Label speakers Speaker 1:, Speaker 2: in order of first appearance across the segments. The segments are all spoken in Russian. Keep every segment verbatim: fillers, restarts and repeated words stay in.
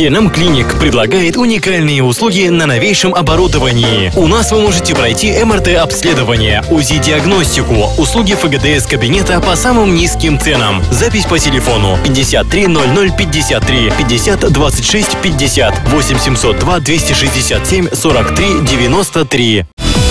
Speaker 1: Сенам Клиник предлагает уникальные услуги на новейшем оборудовании. У нас вы можете пройти эм эр тэ-обследование, УЗИ-диагностику, услуги эф гэ дэ эс-кабинета по самым низким ценам. Запись по телефону пятьдесят три ноль ноль пятьдесят три пятьдесят двадцать шесть пятьдесят восемь семьсот два двести шестьдесят семь сорок три девяносто три.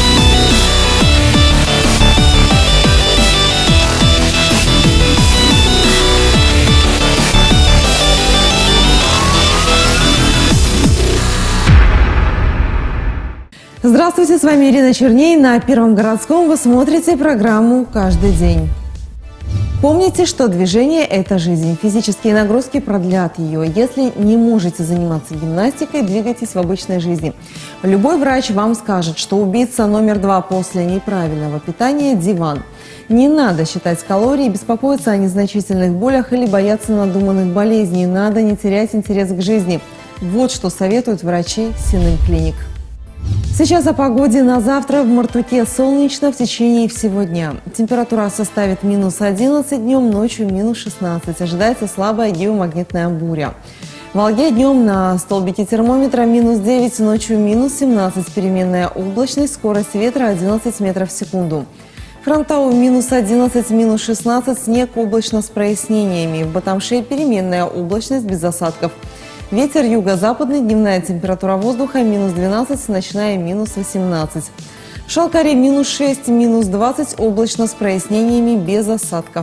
Speaker 2: Здравствуйте, с вами Ирина Черней. На Первом городском вы смотрите программу «Каждый день». Помните, что движение – это жизнь. Физические нагрузки продлят ее. Если не можете заниматься гимнастикой, двигайтесь в обычной жизни. Любой врач вам скажет, что убийца номер два после неправильного питания – диван. Не надо считать калории, беспокоиться о незначительных болях или бояться надуманных болезней. Надо не терять интерес к жизни. Вот что советуют врачи Сенам Клиник. Сейчас о погоде на завтра. В Мартуке солнечно в течение всего дня. Температура составит минус одиннадцать днем, ночью минус шестнадцать. Ожидается слабая геомагнитная буря. В Волге днем на столбике термометра минус девять, ночью минус семнадцать. Переменная облачность, скорость ветра одиннадцать метров в секунду. В Хромтау минус одиннадцать, минус шестнадцать, снег облачно с прояснениями. В Батамше переменная облачность без осадков. Ветер юго-западный, дневная температура воздуха минус двенадцать, ночная минус восемнадцать. В Шалкаре минус шесть, минус двадцать, облачно с прояснениями без осадков.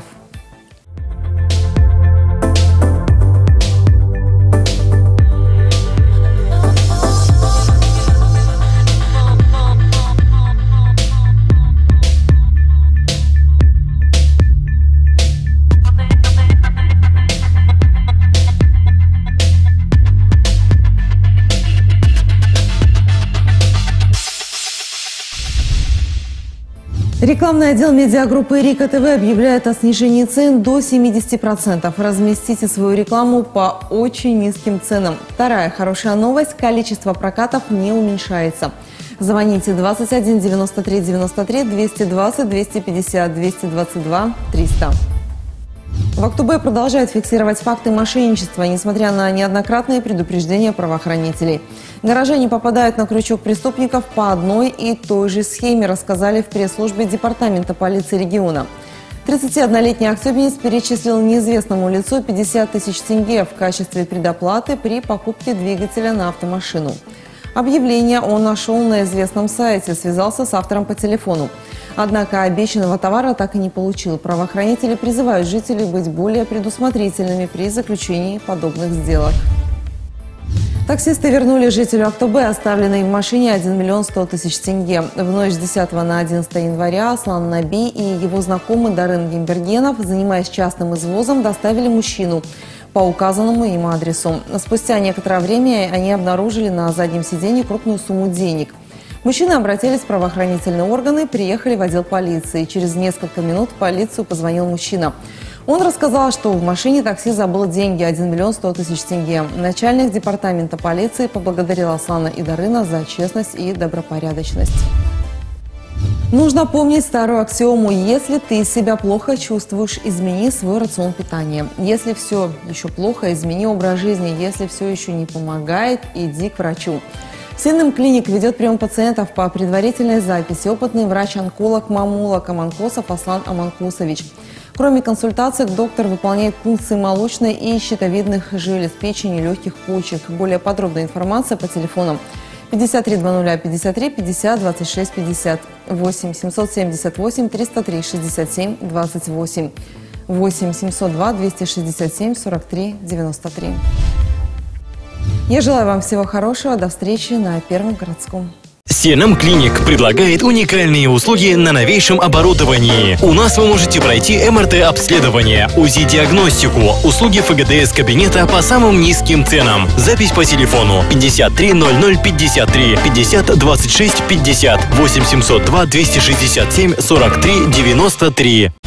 Speaker 2: Рекламный отдел медиагруппы Рика ТВ объявляет о снижении цен до семидесяти процентов. Разместите свою рекламу по очень низким ценам. Вторая хорошая новость – количество прокатов не уменьшается. Звоните двадцать один девяносто три девяносто три двести двадцать двести пятьдесят двести двадцать два триста. В Актубе продолжают фиксировать факты мошенничества, несмотря на неоднократные предупреждения правоохранителей. Горожане попадают на крючок преступников по одной и той же схеме, рассказали в пресс-службе Департамента полиции региона. тридцатиоднолетний актюбинец перечислил неизвестному лицу пятьдесят тысяч тенге в качестве предоплаты при покупке двигателя на автомашину. Объявление он нашел на известном сайте, связался с автором по телефону. Однако обещанного товара так и не получил. Правоохранители призывают жителей быть более предусмотрительными при заключении подобных сделок. Таксисты вернули жителю Актубе оставленный в машине один миллион сто тысяч тенге. В ночь с десятого на одиннадцатое января Аслан Наби и его знакомый Дарын Гимбергенов, занимаясь частным извозом, доставили мужчину по указанному им адресу. Спустя некоторое время они обнаружили на заднем сиденье крупную сумму денег. Мужчины обратились в правоохранительные органы, приехали в отдел полиции. Через несколько минут в полицию позвонил мужчина. Он рассказал, что в машине такси забыл деньги – один миллион сто тысяч тенге. Начальник департамента полиции поблагодарил Аслана и Дарына за честность и добропорядочность. Нужно помнить старую аксиому: если ты себя плохо чувствуешь, измени свой рацион питания. Если все еще плохо, измени образ жизни. Если все еще не помогает, иди к врачу. Сенам Клиник ведет прием пациентов по предварительной записи опытный врач-онколог Мамулок Аманкосов Аслан Аманкосович. Кроме консультаций, доктор выполняет функции молочной и щитовидных желез, печени, легких, почек. Более подробная информация по телефонам пятьдесят три двадцать пятьдесят три пятьдесят двадцать шесть пятьдесят, восемь семьсот семьдесят восемь триста три шестьдесят семь двадцать восемь, восемь семьсот два двести шестьдесят семь сорок три девяносто три. Я желаю вам всего хорошего. До встречи на Первом городском.
Speaker 1: Сенам Клиник предлагает уникальные услуги на новейшем оборудовании. У нас вы можете пройти эм эр тэ-обследование, УЗИ-диагностику, услуги эф гэ дэ эс-кабинета по самым низким ценам. Запись по телефону пятьдесят три ноль ноль пятьдесят три пятьдесят двадцать шесть пятьдесят восемь семьсот два двести шестьдесят семь сорок три девяносто три.